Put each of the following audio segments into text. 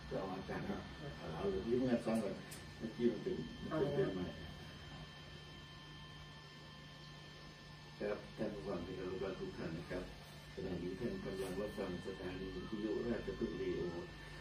จะเอาอาจารย์ครับเอาหรือที่เมื่อซ้อมกันเมื่อกี้มันเป็นเรื่องใหม่ครับท่านผู้ฟังที่เคารพทุกท่านนะครับขณะนี้ท่านกำลังรับฟังสถานีวิทยุราชพฤกษ์เรดิโอ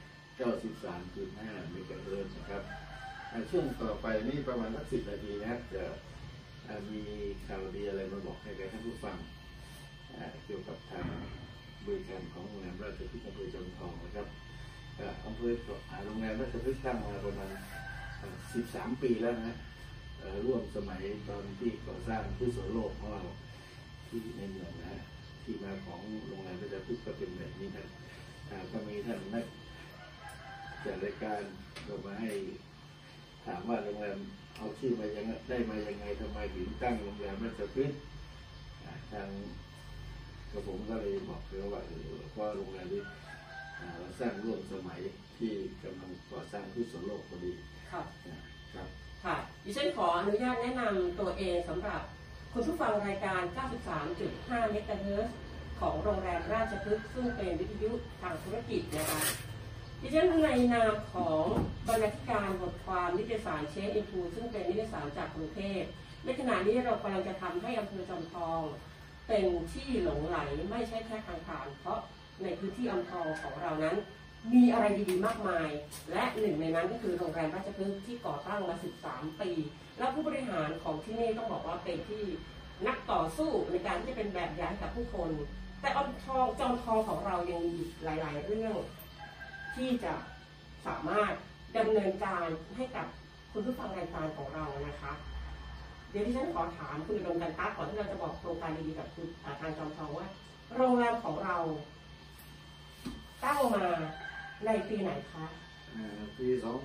93.5 เมกะเฮิรตซ์นะครับช่วงต่อไปนี่ประมาณสัก10 นาทีนะครับจะมีข่าวดีอะไรมาบอกให้กับท่านผู้ฟังเกี่ยวกับทางบริการของโรงแรมราชพฤกษ์อำเภอจอมทองนะครับอำเภอโรงแรมราชพฤกษ์ตั้งมาประมาณ13 ปีแล้วนะร่วมสมัยตอนที่ก่อสร้างพุทธโสโลกของเราที่ในเมืองนะที่มาของโรงแรมราชพฤกษ์ก็เป็นแบบนี้ครับก็มีท่านนักจัดรายการก็มาให้ถามว่าโรงแรมเอาชื่อมายังได้มายังไงทำไมถึงตั้งโรงแรมราชพฤกษ์ทางกระผมก็เลยบอกเลยว่าเพราะโรงแรมนี้เราสร้างร่วมสมัยที่กำลังก่อสร้างพุทธโสโลกพอดีครับค่ะดิฉันขออนุญาตแนะนำตัวเองสำหรับคุณผู้ฟังรายการ 93.5 เมกะเฮิรตซ์ของโรงแรมราชพฤกษ์ซึ่งเป็นวิทยุทางธุรกิจนะคะดิฉันในนามของบรรณาธิการบทความนิตยสารเชฟอินฟูซึ่งเป็นนิตยสารจากกรุงเทพในขณะนี้เรากำลังจะทำให้อำเภอจอมทองเป็นที่หลงไหลไม่ใช่แค่ทางผ่านเพราะในพื้นที่อำเภอของเรานั้นมีอะไรดีๆมากมายและหนึ่งในนั้นก็คือโรงแรมราชพฤกษ์ที่ก่อตั้งมา13 ปีและผู้บริหารของที่นี่ต้องบอกว่าเป็นที่นักต่อสู้ในการที่จะเป็นแบบอย่างกับผู้คนแต่จอมทองของเรายังมีหลายๆเรื่องที่จะสามารถดำเนินการให้กับคุณผู้ฟังรายการของเรานะคะเดี๋ยวที่ฉันขอถามคุณอุดมกันตะก่อนที่เราจะบอกโครงการดีๆกับคุณทางจอมทองว่าโรงแรมของเราตั้งมาในปีไหนคะปี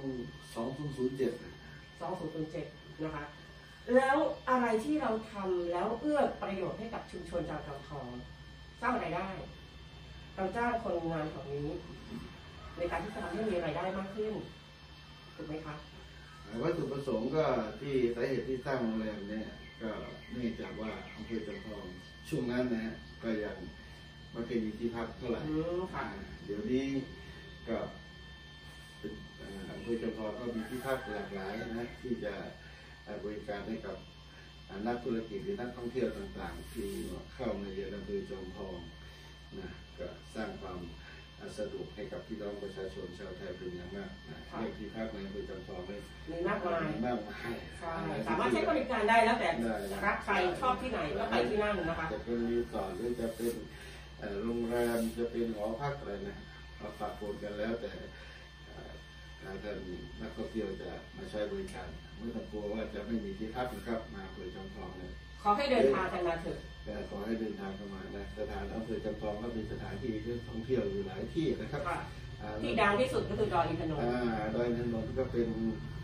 2007 นะคะแล้วอะไรที่เราทำแล้วเอื้อประโยชน์ให้กับชุมชนชาวจอมทองสร้างรายได้เราจ้างคนงานของนี้ในการที่จะทำให้มีรายได้มากขึ้นถูกไหมคะวัตถุประสงค์ก็ที่สาเหตุที่สร้างโรงแรมเนี่ยก็เนื่องจากว่าอำเภอจอมทองช่วงนั้นนะก็ยังไม่เคยมีที่พักเท่าไหร่เดี๋ยวนี้ก็อำเภอจอมทองก็มีที่พักหลากหลายนะที่จะบริการให้กับนักธุรกิจหรือนักท่องเที่ยวต่างๆที่เข้ามาเยือนอำเภอจอมทองนะก็สร้างความสะดวกให้กับพี่น้องประชาชนชาวไทยเป็นอย่างมากเรื่องที่พักในอำเภอจอมทองมีมากมายสามารถใช้บริการได้แล้วแต่รักใครชอบที่ไหนก็ไปที่นั่นนะคะจะเป็นรีสอร์ทหรือจะเป็นโรงแรมจะเป็นหอพักอะไรนะมาฝากโอนกันแล้วแต่ท่านนักท่องเที่ยวจะมาใช้บริการไม่ต้องกลัวว่าจะไม่มีที่พักนะครับมาอำเภอจอมทองเลยขอให้เดินทางกันมาเถอะขอให้เดินทางกันมานะสถานอำเภอจอมทองก็มีสถานที่ท่องเที่ยวอยู่หลายที่นะครับที่ดังที่สุดก็คือดอยอินทนนท์ดอยอินทนนท์ก็เป็น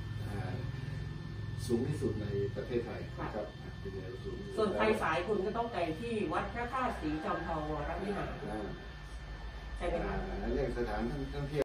สูงที่สุดในประเทศไทยนะครับส่วนไปสายคุณก็ต้องไปที่วัดพระธาตุศรีจอมทองวรวิหารใช่ไหมคะเรื่องสถานท่องเที่ยว